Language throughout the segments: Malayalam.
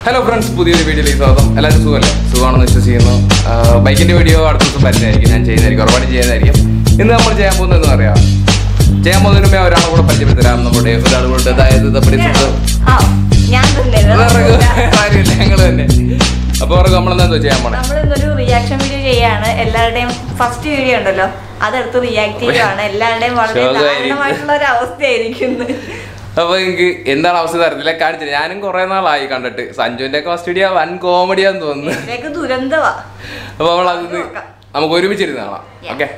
Hello friends, പുതിയൊരു വീഡിയോയിലേക്ക് സ്വാഗതം. എല്ലാവരും സുഖമല്ലേ? സുഖമാണെന്ന് വിശ്വസിക്കുന്നു. ബൈക്കിന്റെ വീഡിയോ അടുത്ത ദിവസം വരുന്നതായിരിക്കും, ഞാൻ ചെയ്യുന്നതായിരിക്കും, ഒരുപാട് ചെയ്യുന്നതായിരിക്കും. ഇന്ന് നമ്മൾ ചെയ്യാൻ പോകുന്നതെന്ന് പറയാം, ചെയ്യാൻ പോകുന്നതിന് മുമ്പേ ഒരാളെ കൂടെ പരിചയപ്പെടുത്തരാം. നമ്മുടെ ഒരാളുകൊണ്ട്, അതായത് കാര്യമില്ല, ഞങ്ങൾ തന്നെ. അപ്പൊ നമ്മളെന്താ ചെയ്യാൻ പോണേ? നമ്മളിന്നൊരു റിയാക്ഷൻ വീഡിയോ ചെയ്യാണ്. എല്ലാവരുടെയും ഫസ്റ്റ് വീഡിയോ ഉണ്ടല്ലോ, അതെടുത്ത് റിയാക്ട് ചെയ്യുകയാണ്. എല്ലാവരുടെയും വളരെ ദാരുണമായിട്ടുള്ള ഒരു അവസ്ഥയായിരിക്കും. അപ്പൊ എനിക്ക് എന്താണ് അവസ്ഥ അറിയില്ല, കാണിച്ചില്ല. ഞാനും കുറെ നാളായി കണ്ടിട്ട്. സഞ്ജുവിന്റെ ഒക്കെ ഫസ്റ്റ് വീഡിയോ വൻ കോമഡിയാന്ന് തോന്നുന്നു. ദുരന്തവാ. അപ്പൊ നമ്മൾ അതിന് നമുക്ക് ഒരുമിച്ചിരുന്ന് കാണാം. ഓക്കെ,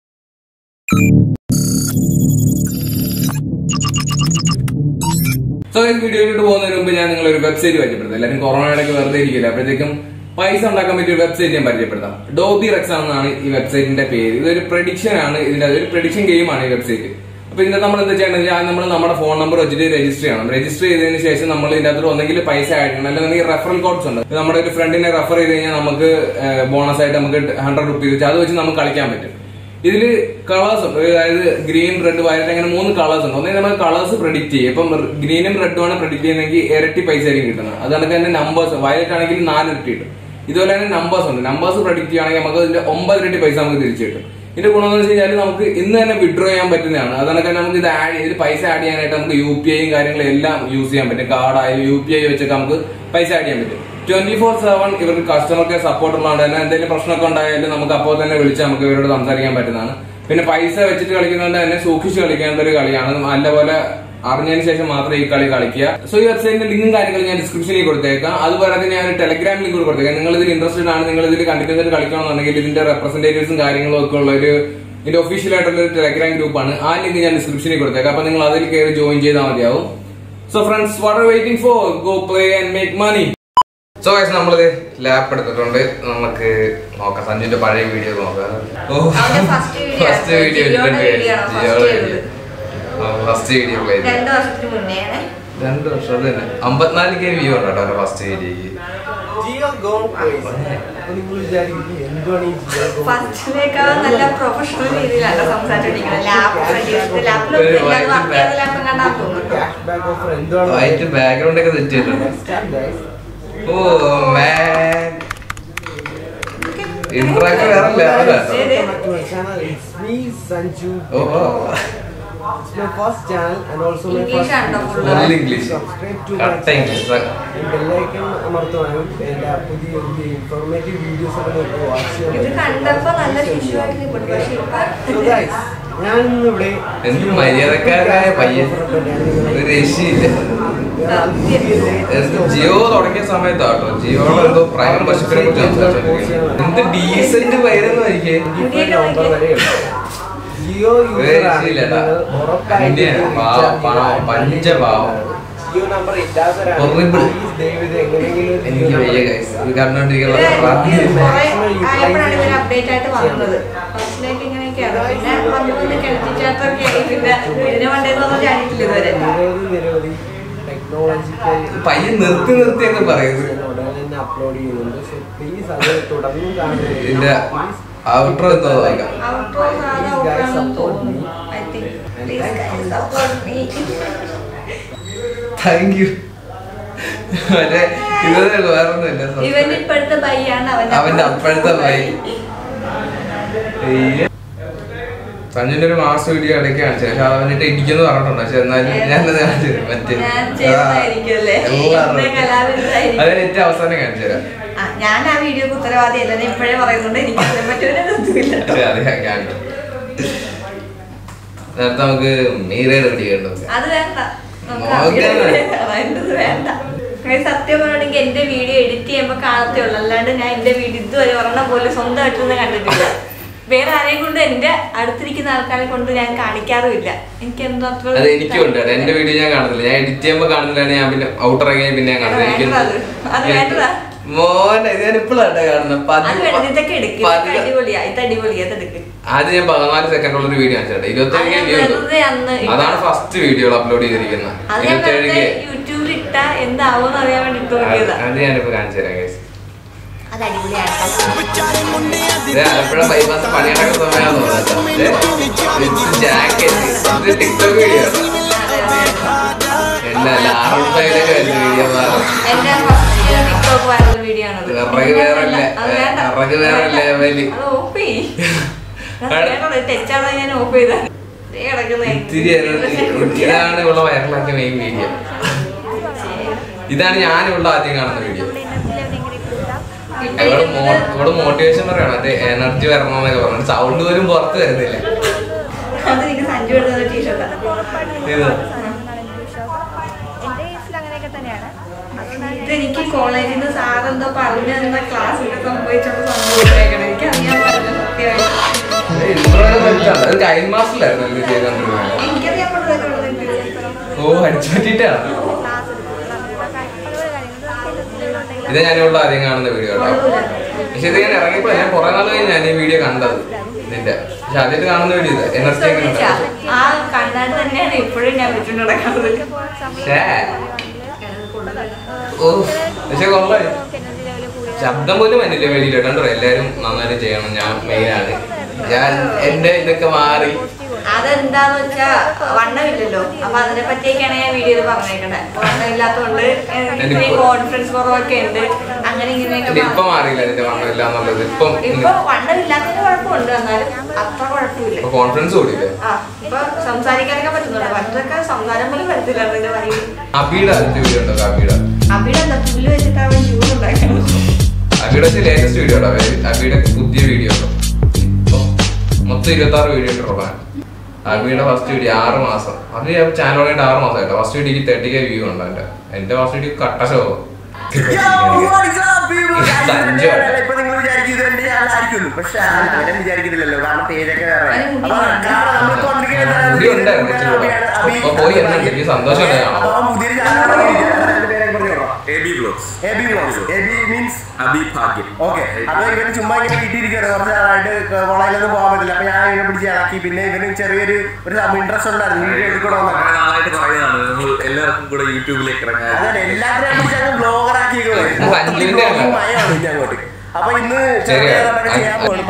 സോ ഈ വീഡിയോയിലോട്ട് പോകുന്നതിന് മുമ്പ് ഞാൻ നിങ്ങളൊരു വെബ്സൈറ്റ് പരിചയപ്പെടുത്താം. എല്ലാവരും കൊറോണയുടെ വെറുതെ ഇരിക്കില്ല, അപ്പോഴത്തേക്കും പൈസ ഉണ്ടാക്കാൻ പറ്റിയ വെബ്സൈറ്റ് ഞാൻ പരിചയപ്പെടുത്താം. ഡോബി റെക്സ് എന്നാണ് ഈ വെബ്സൈറ്റിന്റെ പേര്. ഇതൊരു പ്രഡിക്ഷൻ ആണ്, ഇതിന്റെ ഒരു പ്രഡിക്ഷൻ ഗെയിം ആണ് ഈ വെബ്സൈറ്റ്. അപ്പൊ ഇതിന്റെ നമ്മൾ എന്താ ചെയ്യണമെന്ന് നമ്മൾ നമ്മുടെ ഫോൺ നമ്പർ വെച്ചിട്ട് രജിസ്റ്റർ ചെയ്യണം. രജിസ്റ്റർ ചെയ്തതിന് ശേഷം നമ്മൾ ഇതിന്റെ അകത്ത് ഒന്നെങ്കിൽ പൈസ ആഡ് ചെയ്യണം, അല്ലെങ്കിൽ റെഫറൽ കോഡ്സ് ഉണ്ട്. നമ്മുടെ ഒരു ഫ്രണ്ടിനെ റെഫർ ചെയ്ത് കഴിഞ്ഞാൽ നമുക്ക് ബോണസ് ആയിട്ട് നമുക്ക് 100 റുപ്പീസ് വെച്ച് അത് വെച്ച് നമുക്ക് കളിക്കാൻ പറ്റും. ഇതില് കളേഴ്സ് ഉണ്ട്, അതായത് ഗ്രീൻ, റെഡ്, വയലറ്റ്, അങ്ങനെ 3 കളേഴ്സ് ഉണ്ട്. ഒന്നെങ്കിൽ നമ്മൾ കളേഴ്സ് പ്രെഡിക്ട് ചെയ്യും. ഇപ്പം ഗ്രീനും റെഡും ആണ് പ്രെഡിക്ട് ചെയ്യുന്നതെങ്കിൽ ഇരട്ടി പൈസ ആയിരിക്കും കിട്ടുന്നത്. അത് കണക്ക് തന്നെ നമ്പേഴ്സ്, വയലറ്റ് ആണെങ്കിൽ 4 ഇരട്ടി കിട്ടും. ഇതുപോലെ തന്നെ നമ്പേഴ്സ് ഉണ്ട്. നമ്പേഴ്സ് പ്രെഡിക്ട് ചെയ്യുകയാണെങ്കിൽ നമുക്ക് ഇതിന്റെ 9 ഇരട്ടി പൈസ നമുക്ക് തിരിച്ചു കിട്ടും. ഇതിന്റെ ഗുണം എന്ന് വെച്ച് കഴിഞ്ഞാൽ നമുക്ക് ഇന്ന് തന്നെ വിഡ്രോ ചെയ്യാൻ പറ്റുന്നതാണ്. അതൊക്കെ നമുക്ക് ഇതിൽ പൈസ ആഡ് ചെയ്യാനായിട്ട് നമുക്ക് UPI കാര്യങ്ങളും എല്ലാം യൂസ് ചെയ്യാൻ പറ്റും. കാർഡായാലും UPI വെച്ചൊക്കെ നമുക്ക് പൈസ ആഡ് ചെയ്യാൻ പറ്റും. 24/7 ഇവർക്ക് കസ്റ്റമർ കെയർ സപ്പോർട്ട് ഉള്ളതുകൊണ്ട് തന്നെ എന്തെങ്കിലും പ്രശ്നമൊക്കെ ഉണ്ടായാലും നമുക്ക് അപ്പോൾ തന്നെ വിളിച്ച് നമുക്ക് ഇവരോട് സംസാരിക്കാൻ പറ്റുന്നതാണ്. പിന്നെ പൈസ വെച്ചിട്ട് കളിക്കുന്നതുകൊണ്ട് തന്നെ സൂക്ഷിച്ച് കളിക്കേണ്ട ഒരു കളിയാണ്. നല്ലപോലെ അറിഞ്ഞതിന് ശേഷം മാത്രമേ ഈ കളി കളിക്കുക. സോ ഈ വെബ്സൈറ്റിന്റെ ലിങ്കും കാര്യങ്ങളും ഞാൻ ഡിസ്ക്രിപ്ഷനിൽ കൊടുത്തേക്കാം. അതുപോലെ തന്നെ ഞാൻ ഒരു ടെലഗ്രാം ലിങ്ക് കൂടി കൊടുത്തേക്കാം. നിങ്ങൾ ഇതിൽ ഇൻട്രസ്റ്റഡ് ആണ്, നിങ്ങൾ ഇതിൽ കണ്ടിന്യൂസ് ആയിട്ട് കളിക്കണമെന്നുണ്ടെങ്കിൽ ഇതിന്റെ റെപ്രസെന്റേറ്റീവ്സും കാര്യങ്ങളും ഒക്കെ ഉള്ള ഇതിന്റെ ഒഫീഷ്യൽ ആയിട്ടുള്ള ഒരു ടെലഗ്രാം ഗ്രൂപ്പാണ്. ആ ലിങ്ക് ഞാൻ ഡിസ്ക്രിപ്ഷനിൽ കൊടുത്തേക്കാം. അപ്പൊ നിങ്ങൾ അതിൽ കയറി ജോയിൻ ചെയ്താൽ മതിയാവും. So friends, what are waiting for? Go play and make money. So guys, നമ്മളിത് ലാപ്പ് എടുത്തിട്ടുണ്ട്. നമുക്ക് നോക്കാം, സഞ്ജുവിന്റെ പഴയ വീഡിയോ നോക്കാം. ഫസ്റ്റ് വീഡിയോ ഫസ്റ്റ് വീഡിയോ 2 വർഷത്തിന് മുന്നേ 2 വർഷം അത് തന്നെ 54K വ്യൂ ഉണ്ട് കേട്ടോ ഫസ്റ്റ് വീഡിയോക്ക്. ഫസ്റ്റിനേക്കാൾ നല്ല പ്രൊഫഷണൽ രീതിയിലാണ് സംസാരിച്ചിരിക്കുന്നത്. വൈറ്റ് ബാക്ക്ഗ്രൗണ്ട് ഒക്കെ സെറ്റ് ചെയ്തിട്ടുണ്ട്. ഓ മാൻ, ഇൻട്രോ ഒക്കെ വേറെ ലെവലാണ്. It's my first channel and also my English first full English. Subscribe to my channel. Bell icon അമർത്തുവാനും എല്ലാ പുതിയ ഇൻഫോർമേറ്റീവ് വീഡിയോസ് ഒക്കെ നിങ്ങൾക്ക് വാച്ച് ചെയ്യാൻ. ഇത് കണ്ടപ്പോൾ നല്ല വിഷ്വലായിട്ട് കിട്ടും. പക്ഷേ So guys, ഞാൻ ഇന്ന് ഇവിടെ എന്ത് മര്യാദക്കാരായ പയ്യൻ, ഒരു രക്ഷയില്ല. ജിയോ തുടങ്ങിയ സമയത്താട്ടോ, ജിയോടെ എന്തോ പ്രൈം പശുക്കളെ കുറിച്ച് സംസാരിച്ചോണ്ടിരിക്കുന്നത്. എന്ത് ഡീസന്റ് പയ്യനെന്ന് ആയിരിക്കേ. നവംബർ വരെയുണ്ട്. ജിയോ പഞ്ചപാവം ജിയോ നമ്പർ ഇല്ലാത്തവരാണ് എനിക്ക് വയ്യ ഗൈസ്. ഇത് കണ്ടോണ്ടിരിക്കുന്നത് അപ്ഡേറ്റ് ആയിട്ട് വന്നത്. ഫസ്റ്റിലേക്ക് ഇങ്ങനെയൊക്കെയാണ്. പിന്നെ വന്നുകൊണ്ട് കളിച്ചിട്ടൊക്കെ ഇതിനെ വണ്ടേന്നൊന്നും ഞാനിട്ടില്ല ഇതുവരെ. നിരവധി ടെക്നോളജിക്കൽ പയ്യൻ നിർത്തി നിർത്തിയൊക്കെ പറയുന്നത്. അപ്ലോഡ് ചെയ്യുന്നുണ്ട്. സോ പ്ലീസ് അത് തുടർന്നും കാണുക. ഇതിന്റെ ഔട്ട്രോ എന്തോ വായിക്കാം. Thank you. മറ്റേ ഇത് വേറൊന്നുമില്ല, അവന്റെ അപ്പോഴത്തെ പൈ. സഞ്ജുവിന്റെ ഒരു മാസം വീഡിയോ ഇടയ്ക്ക് കാണിച്ചു, പക്ഷെ അവനിട്ട് ഇടിക്കുന്നു പറഞ്ഞിട്ടുണ്ട്. പക്ഷെ എന്നാലും ഞാനത് കാണിച്ചു തരാം. മറ്റേ അതിന് ഏറ്റവും അവസാനം കാണിച്ചു തരാം. ഞാൻ ആ വീഡിയോക്ക് ഉത്തരവാദിയല്ല, ഇപ്പോഴേ പറയുന്നുണ്ട്. എനിക്ക് നേരത്തെ നമുക്ക് മീരയുടെ വീഡിയോ കണ്ടു. അത് വേണ്ട, വേണ്ട. സത്യം പറയണെങ്കിൽ എന്റെ വീഡിയോ എഡിറ്റ് ചെയ്യുമ്പോ കാണത്തേ ഉള്ളൂ, അല്ലാണ്ട് ഞാൻ എന്റെ വീഡിയോ ഇതുവരെ ഒരെണ്ണം പോലെ സ്വന്തമായിട്ടൊന്നും കണ്ടിട്ടില്ല. വേറെ ആരെയും കൊണ്ട്, എന്റെ അടുത്തിരിക്കുന്ന ആൾക്കാരെ കൊണ്ട് ഞാൻ കാണിക്കാറുമില്ല. എനിക്ക് എന്തോ അത്ര എനിക്കുണ്ട്. എന്റെ വീഡിയോ ഞാൻ കാണുന്നില്ല, ഞാൻ എഡിറ്റ് ചെയ്യുമ്പോ കാണുന്നില്ലാണ്. ഞാൻ പിന്നെ ഔട്ടർ ഇറങ്ങിയ പിന്നെ ഞാൻ കാണുന്നത്. അത് വേണ്ടതാ മോനെ, ഇത് ഞാൻ ഇപ്പോഴാണ് കാണുന്നത്. അത് ഞാൻ 14 സെക്കൻഡുള്ളൊരു വീഡിയോ കാണിച്ചിട്ടുണ്ട്. 27 വ്യൂ. അതാണ് ഫസ്റ്റ് വീഡിയോ അപ്ലോഡ് ചെയ്തിരിക്കുന്നത്. 27K. അത് ഞാനിപ്പോ കാണിച്ചു തരാം ഗൈസ്. ആലപ്പുഴ ബൈപ്പാസ് പണിയടക്കുന്ന സമയമാണെന്ന് തോന്നുന്നത്. ജാക്കറ്റ് ടിക്ടോക്ക് വീഡിയോ അല്ല, 6 വീഡിയോ ടിക്ടോക്ക് വൈറൽ വീഡിയോ ആണത്. തെറ്റാതെ ഞാൻ ഓഫ് ചെയ്ത ഇതാണ് ഇവിടെ വൈറലാക്കിയ മെയിൻ വീഡിയോ. ഇതാണ് ഞാനിവിടെ ആദ്യം കാണുന്ന വീഡിയോ. ഇവിടെ മോട്ടിവേഷൻ പറയണം, മറ്റേ എനർജി വരണമെന്നൊക്കെ പറഞ്ഞു. സൗണ്ട് പോലും പുറത്ത് വരുന്നില്ല. എനിക്ക് കോളേജിൽ നിന്ന് സാറെന്തോ പറഞ്ഞു തന്ന ക്ലാസ്സിൽ സംഭവിച്ചോണ്ട് സംഭവിച്ചേക്കണം. എനിക്ക് അറിയാൻ പറ്റില്ല സത്യമായിട്ട്. എനിക്കറിയാൻ ഓ അടിച്ചു പറ്റിട്ടാണ്. ഇത് ഞാനിവിടെ ആദ്യം കാണുന്ന വീഡിയോ കേട്ടോ. പക്ഷെ ഇത് ഞാൻ ഇറങ്ങിയപ്പോ ഞാൻ കുറെ നാൾ കഴിഞ്ഞ് ഞാൻ ഈ വീഡിയോ കണ്ടത് ഇതിന്റെ. പക്ഷെ ആദ്യമായിട്ട് കാണുന്ന വീഡിയോ ഇത് എനർജി ആ കണ്ടാൽ തന്നെയാണ് ഇപ്പോഴും ഞാൻ വിട്ടു നടക്കുന്നത്. ഓ പക്ഷെ കൊള്ളായി. ശബ്ദം പോലും വന്നില്ല വെളിയിൽ കണ്ടോ. എല്ലാരും നന്നായിട്ട് ചെയ്യണം. ഞാൻ മെയിനാണ്. ഞാൻ എന്റെ ഇതൊക്കെ മാറി. അതെന്താന്ന് വെച്ചാ വണ്ണമില്ലല്ലോ. അപ്പൊ അതിനെ പറ്റിയൊക്കെയാണ് ഞാൻ വീഡിയോയിൽ പറഞ്ഞേക്കണേ. വണ്ണമില്ലാത്തോണ്ട് കോൺഫിഡൻസ് കുറവൊക്കെ ഉണ്ട്. അങ്ങനെ ഇങ്ങനെയൊക്കെ ഇപ്പൊ മാറിയില്ല എന്റെ വണ്ണമില്ല എന്നുള്ളത്. ഇപ്പൊ വണ്ണമില്ലാത്തതിന് കുഴപ്പമുണ്ട്, എന്നാലും അത്ര കുഴപ്പമില്ല. കോൺഫിഡൻസ് കൂടിയില്ലേ? ഇപ്പൊ സംസാരിക്കാനൊക്കെ പറ്റുന്നുണ്ട്. പണ്ടൊക്കെ സംസാരം പോലും പറ്റത്തില്ലായിരുന്നു. അബിയുടെ വീഡിയോ ഉണ്ടോ? അബിയുടെ എന്താ പുല്ല് വെച്ചിട്ട് അവൻ ജ്യൂസ് ഉണ്ടാക്കണം. അബിയുടെ ലേറ്റസ്റ്റ് വീഡിയോ ഉണ്ടോ? അബിയുടെ പുതിയ വീഡിയോ ഉണ്ടോ? ഇപ്പൊ മൊത്തം 26 വീഡിയോ ഇട്ടുള്ള അബിയുടെ ഫസ്റ്റ് വീഡിയോ 6 മാസം. അത് ചാനൽ തുടങ്ങിയിട്ട് 6 മാസമായിട്ടോ. ഫസ്റ്റ് വീഡിയോക്ക് 30K വ്യൂ ഉണ്ട്. എന്റെ ഫസ്റ്റ് വീഡിയോ കട്ട ഷോ. മുടി ഉണ്ടായിരുന്നു. പോയി എന്നുണ്ട്. എനിക്ക് സന്തോഷം ഇവന് ചുമ്മാ ഇങ്ങനെ കിട്ടിയിരിക്കുകയാണ്. കുറച്ച് നാളായിട്ട് കോളേജിലൊന്നും പോകാൻ പറ്റില്ല. അപ്പൊ ഞാൻ ഇവനെ പിടിച്ച് ഇളക്കി. പിന്നെ ഇവന് ചെറിയൊരു ഇൻട്രസ്റ്റ് ഉണ്ടായിരുന്നു വീഡിയോ എടുക്കണമെന്നൊക്കെ. എല്ലാവർക്കും കൂടെ യൂട്യൂബിലേക്ക് ഇറങ്ങാൻ അതെ, എല്ലാത്തിനും പിടിച്ച് ബ്ലോഗർ ആക്കിയിരിക്കുന്നത്. അങ്ങോട്ട്. അപ്പൊ ഇന്ന് ചെയ്യാൻ പോകും.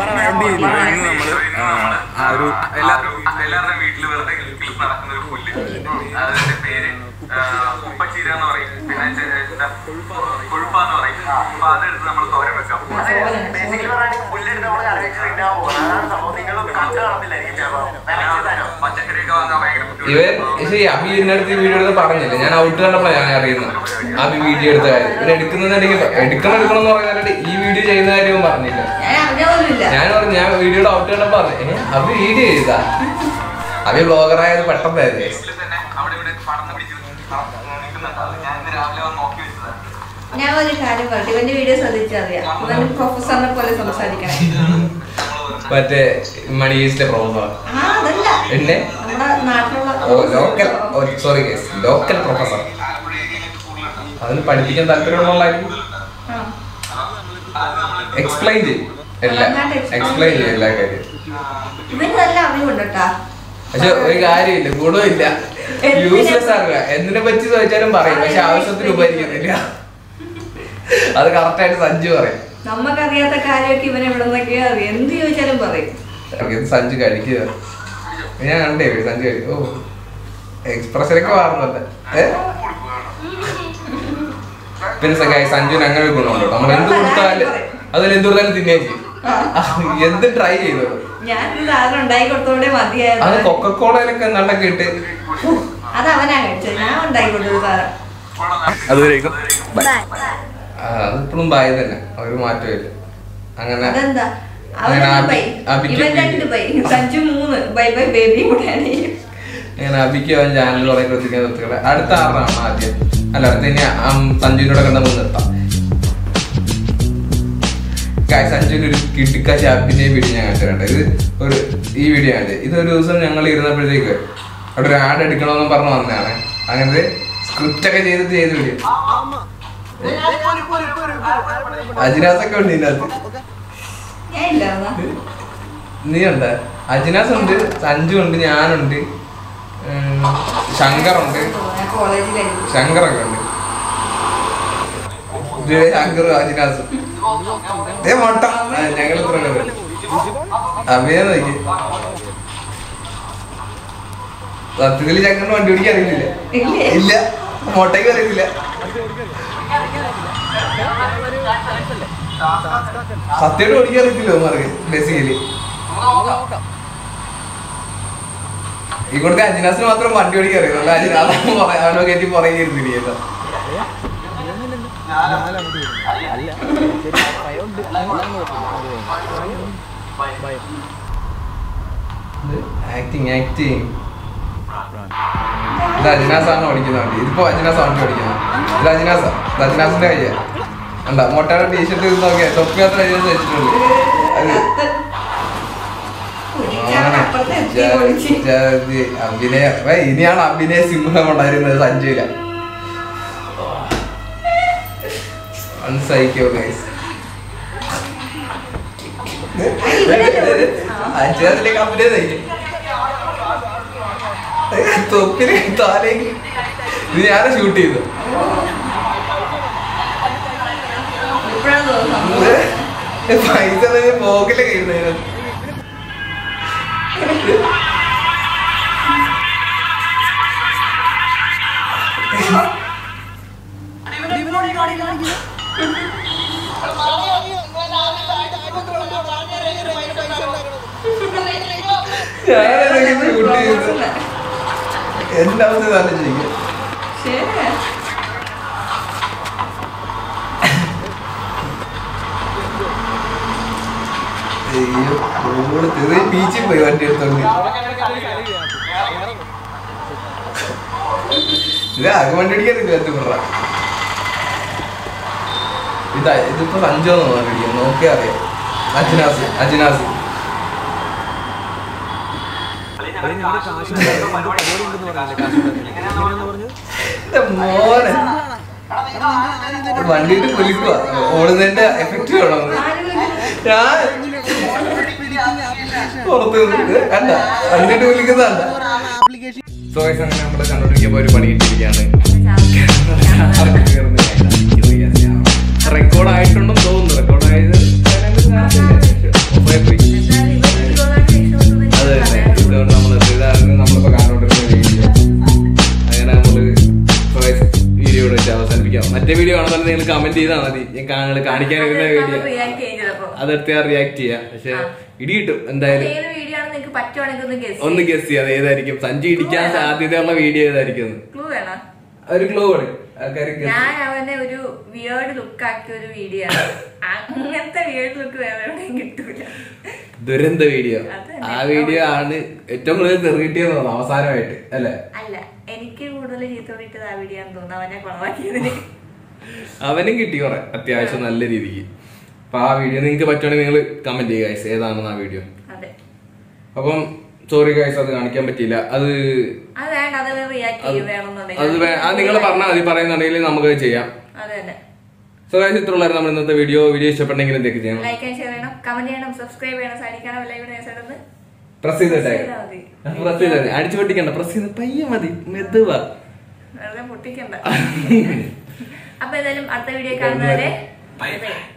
എല്ലാവരുടെ വീട്ടില് വെറുതെ നടക്കുന്ന ഒരു പുല്ല്, അതിന്റെ പേര് ഉപ്പച്ചീര എന്ന് പറയും. പിന്നെ കൊഴുപ്പാന്ന് പറയും. അപ്പൊ അതെടുത്ത് നമ്മൾ തോരൻ വെക്കാം. പുല്ലെടുത്ത് നമ്മൾ കറി വെച്ച് തിന്നാൻ പോകണം. അതാണ് സംഭവം. നിങ്ങളൊന്നും കണ്ടു കാണുന്നില്ല. പച്ചക്കറിയൊക്കെ വാങ്ങാൻ ഭയങ്കര അബി ഇതിനടുത്ത് ഈ വീഡിയോ എടുത്ത് പറഞ്ഞില്ല. ഞാൻ ഔട്ട് കണ്ടപ്പോഴാണ് ഞാൻ അറിയുന്നത് അബി വീഡിയോ എടുത്ത കാര്യം. പിന്നെ എടുക്കുന്നുണ്ടെങ്കിൽ എടുക്കണം എന്ന് പറഞ്ഞാൽ ഈ വീഡിയോ ചെയ്യുന്ന കാര്യവും പറഞ്ഞില്ല. ഞാൻ വീഡിയോയുടെ ഔട്ട് കണ്ടപ്പോ പറഞ്ഞു അബി വീഡിയോ ചെയ്താ. അബി ബ്ലോഗറായത് പെട്ടെന്നായിരുന്നു. ഞാൻ ഒരു കാര്യം പറഞ്ഞു, ഇവന്റെ വീഡിയോ ശ്രദ്ധിച്ചറിയാം. ഇവൻ പ്രൊഫസറിനെ പോലെ സംസാരിക്കണം. മറ്റേ മണീസിന്റെ പ്രൊഫസർ പിന്നെ ലോക്കൽ പ്രൊഫസർ. അതിന് പഠിപ്പിക്കാൻ താല്പര്യമുള്ള എക്സ്പ്ലെയിൻ ചെയ്യും എല്ലാ കാര്യം. പക്ഷെ ഒരു കാര്യമില്ല, ഗുണമില്ല, യൂസ്ലെസ് ആകുക. എന്തിനെ പറ്റി ചോദിച്ചാലും പറയും, പക്ഷെ ആവശ്യത്തിന് ഉപകരിക്കുന്നില്ല. അത് കറക്റ്റായിട്ട് സഞ്ജു പറയും. നമുക്കറിയാത്ത കാര്യമൊക്കെ ഇവൻ എവിടെ നിന്നൊക്കെയോ അറിയാം. എന്ത് ചോദിച്ചാലും പറയും. സഞ്ജു കഴിക്കുക. ഞാൻ കണ്ടേ സഞ്ജു കഴിക്കും. ഓ എക്സ്പ്രഷനൊക്കെ മാറുന്നുണ്ട്. പിന്നെ സഞ്ജുവിന് അങ്ങനെ ഒരു ഗുണമുണ്ട്. നമ്മൾ എന്ത് കൊടുത്താലും അതിലെന്ത് കൊടുത്താലും തിന്നേ ചെയ്യും. എന്ത് ട്രൈ ചെയ്തു. അത് കൊക്കക്കോളയിലൊക്കെ നല്ലൊക്കെ ഇട്ട് അത് അവനാ കഴിച്ചത്. ഞാൻ ഉണ്ടാക്കി കൊടുത്തത് സാധനം. അതിപ്പോഴും ബായ് തന്നെ, ഒരു മാറ്റമില്ല. അങ്ങനെ അങ്ങനെ അബിക്ക് അവൻ ചാനൽ തുടങ്ങി നിർത്തിക്കാൻ. അടുത്ത 6 ആദ്യം അല്ല, അടുത്ത ഇനി സഞ്ജുവിനോടെ കണ്ട നമുക്ക് നിർത്താം. സഞ്ജുവിന് ഒരു കിട്ടിക്കാശ് ആപ്പിന്റെ വീഡിയോ ഞാൻ കണ്ടിട്ടുണ്ട്. ഇത് ഈ വീഡിയോ ആണ്. ഇതൊരു ദിവസം ഞങ്ങൾ ഇരുന്നപ്പോഴത്തേക്ക് അവിടെ ഒരു ആഡ് എടുക്കണമെന്ന് പറഞ്ഞു വന്നതാണ്. അങ്ങനത്തെ സ്ക്രിപ്റ്റ് ഒക്കെ ചെയ്ത് വീഡിയോ. അജിനാസൊക്കെ ഉണ്ട് ഇതിനകത്ത്. നീ ഉണ്ട്, അജിനാസ് ഉണ്ട്, സഞ്ജു ഉണ്ട്, ഞാനുണ്ട്, ശങ്കറുണ്ട്, ശങ്കറൊക്കെ ഉണ്ട്. ശങ്കർ അജിനാസ് മൊട്ട ഞങ്ങൾ ഇത്ര അഭിനയം നോക്കി. സത്യത്തിൽ ശങ്കറിന് വണ്ടി ഓടിക്കാൻ അറിയില്ല. ഇല്ല, മൊട്ടയ്ക്ക് അറിയില്ല. സത്യമായിട്ട് ഓടിക്കാൻ അറിയത്തില്ലോ മാർക്ക് ബേസിക്കലി. ഈ കൊടുക്ക അജിനാസിന് മാത്രം വണ്ടി ഓടിക്കാൻ അറിയുള്ളൂ. അജിനാസ് അവനോ കയറ്റി പുറകെ ഇരുന്നില്ല. Acting acting. ഇത് അജിനാസാണ് ഓടിക്കുന്ന വണ്ടി. ഇതിപ്പോ അജിനാസ് വണ്ടി ഓടിക്കുന്നത്. ഇത് അജിനാസാ. ഇത് അജിനാസിന്റെ കയ്യാ. എന്താ മൊട്ടയുടെ ടീഷർട്ട് നോക്കിയാ തൊപ്പി മാത്രം അജിനാസ് വെച്ചിട്ടുണ്ട്. അത് അഭിനയ ഇനിയാണ് അഭിനയ സിംഹം ഉണ്ടായിരുന്നത് സഞ്ജയില. അൺസൈക്കോ ഗൈസ്. അഞ്ചാത്തിലേക്ക് അഭിനയ സഹിക്കും. തൊപ്പില് താലേക്ക് ഇത് ഞാനെ ഷൂട്ട് ചെയ്തു. പൈസ പോക്കിലെ കഴിയുന്നത്. എന്റെ അവസ്ഥ തന്നെ ചെയ്യും. ബീച്ചിൽ പോയി വണ്ടി എടുത്തോണ്ട് ഇത് ആകെ വണ്ടി അടിക്കാൻ എത്തിപ്പെടാ. ഇതിപ്പോ സഞ്ജോന്ന് വണ്ടി നോക്കിയാ അറിയാം. അജിനാസ് അജിനാസ് മോനെ വണ്ടിയിട്ട് കുലിക്കുക. ഓടുന്നതിന്റെ എഫക്ട് വേണം. ഞാൻ പുറത്ത് കണ്ട വണ്ടിയിട്ട് കുലിക്കുന്നതല്ല. സോ ഗൈസ് അങ്ങനെ നമ്മള് കണ്ടോണ്ടിരിക്കുമ്പോ ഒരു പണി കിട്ടിയിരിക്കുകയാണ്. റെക്കോർഡ് ആയിട്ടുണ്ടെന്ന് തോന്നുന്നു. റെക്കോർഡ് ആയത് അത് തന്നെ. ഇതുകൊണ്ട് നമ്മളിപ്പോ കണ്ടോണ്ടിരുന്ന വീഡിയോ അങ്ങനെ നമ്മള് വീഡിയോ വെച്ച് അവസാനിപ്പിക്കാം. മറ്റേ വീഡിയോ കാണുമ്പോൾ നിങ്ങൾ കമന്റ് ചെയ്താൽ മതി. കാണിക്കാനിരുന്ന വീഡിയോ അതെടുത്ത് റിയാക്ട് ചെയ്യാം. പക്ഷെ ഇടി കിട്ടും എന്തായാലും. ഒന്ന് ഗസ് ചെയ്യാം ഏതായിരിക്കും സഞ്ജു ഇടിക്കാൻ സാധ്യതയുള്ള വീഡിയോ ഏതായിരിക്കും. ഒരു ക്ലൂ കൊടുക്കും. ഞാൻ അവനെ ഒരു വിയേർഡ് ലുക്ക് ആക്കിയ ഒരു വീഡിയോ ആണ്. അങ്ങനത്തെ വിയേർഡ് ലുക്ക് വേറെ എവിടെയും കിട്ടൂല. ദുരന്ത വീഡിയോ. ആ വീഡിയോ ആണ് ഏറ്റവും കൂടുതൽ തെറികിട്ടിയെന്ന് തോന്നുന്നു അവസാനമായിട്ട് അല്ലേ? അല്ല, എനിക്ക് കൂടുതൽ ചീത്തോടിട്ടത് ആ വീഡിയോ ആണെന്ന് തോന്നുന്നു. അവനെ കുളവാക്കിയതിന് അവനും കിട്ടി കുറെ അത്യാവശ്യം നല്ല രീതിക്ക്. അപ്പൊ ആ വീഡിയോ നിങ്ങൾക്ക് പറ്റുവാണെങ്കിൽ നിങ്ങൾ കമന്റ് ചെയ്യുക ഗൈസ് ഏതാണെന്ന് ആ വീഡിയോ. അപ്പം സോറി ഗൈസ് അത് കാണിക്കാൻ പറ്റിയില്ല. അത് നിങ്ങൾ പറഞ്ഞാൽ മതി. പറയുന്നുണ്ടെങ്കിൽ നമുക്ക് ചെയ്യാം. സോ ഗൈസ് ഇത്രയുള്ളായിരുന്നു നമ്മൾ ഇന്നത്തെ വീഡിയോ. വീഡിയോ ഇഷ്ടപ്പെട്ടെങ്കിൽ എന്തൊക്കെ ചെയ്യണം? ലൈക്ക് ചെയ്യണം, കമന്റ് ചെയ്യണം, സബ്സ്ക്രൈബ് ചെയ്യണം, സൈഡിക്കാണോ പ്രസ് ചെയ്തിട്ടേ പ്രസ് ചെയ്താൽ അടിച്ചു പൊട്ടിക്കണ്ട. പ്രസ് ചെയ്ത് പയ്യെ മതി, മെതുവാ, വെറുതെ പൊട്ടിക്കണ്ട. അപ്പൊ ഏതായാലും അടുത്ത വീഡിയോ കാണുന്നവരെ ബൈ ബൈ.